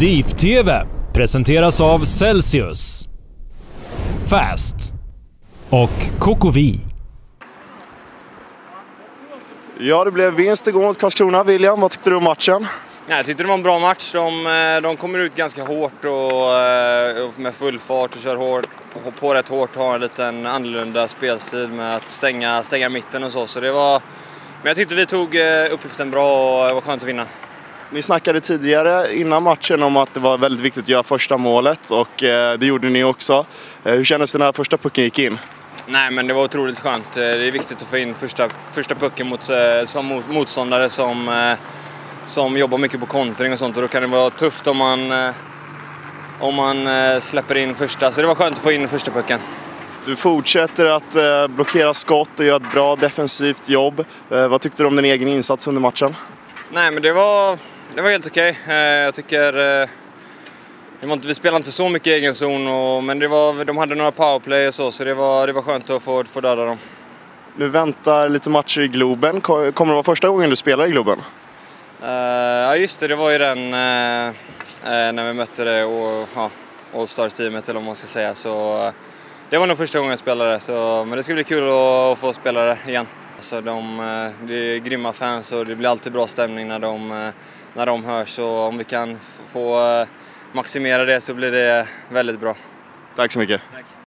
DIF TV presenteras av Celsius, Fast och Cocovi. Ja, det blev vinst igår mot Karlskrona. William, vad tyckte du om matchen? Jag tyckte det var en bra match. De kommer ut ganska hårt och med full fart och kör hårt, på rätt hårt, har en liten annorlunda spelstil med att stänga mitten och så det var, men jag tyckte vi tog uppgiften bra och det var skönt att vinna. Ni snackade tidigare innan matchen om att det var väldigt viktigt att göra första målet och det gjorde ni också. Hur kändes det när första pucken gick in? Nej, men det var otroligt skönt. Det är viktigt att få in första pucken mot motståndare som jobbar mycket på kontring och sånt, och då kan det vara tufft om man släpper in första, så det var skönt att få in första pucken. Du fortsätter att blockera skott och göra ett bra defensivt jobb. Vad tyckte du om din egen insats under matchen? Nej, men det var helt okej. Jag tycker vi spelade inte så mycket egen zon, men de hade några powerplay och så det var skönt att få döda dem. Nu väntar lite matcher i Globen. Kommer det vara första gången du spelar i Globen? Ja, just det var ju den när vi mötte det All-Star-teamet, eller om man ska säga, så det var nog första gången jag spelade, men det ska bli kul att få spela det igen. Alltså, det är grymma fans och det blir alltid bra stämning när de hörs, så om vi kan få maximera det så blir det väldigt bra. Tack så mycket. Tack.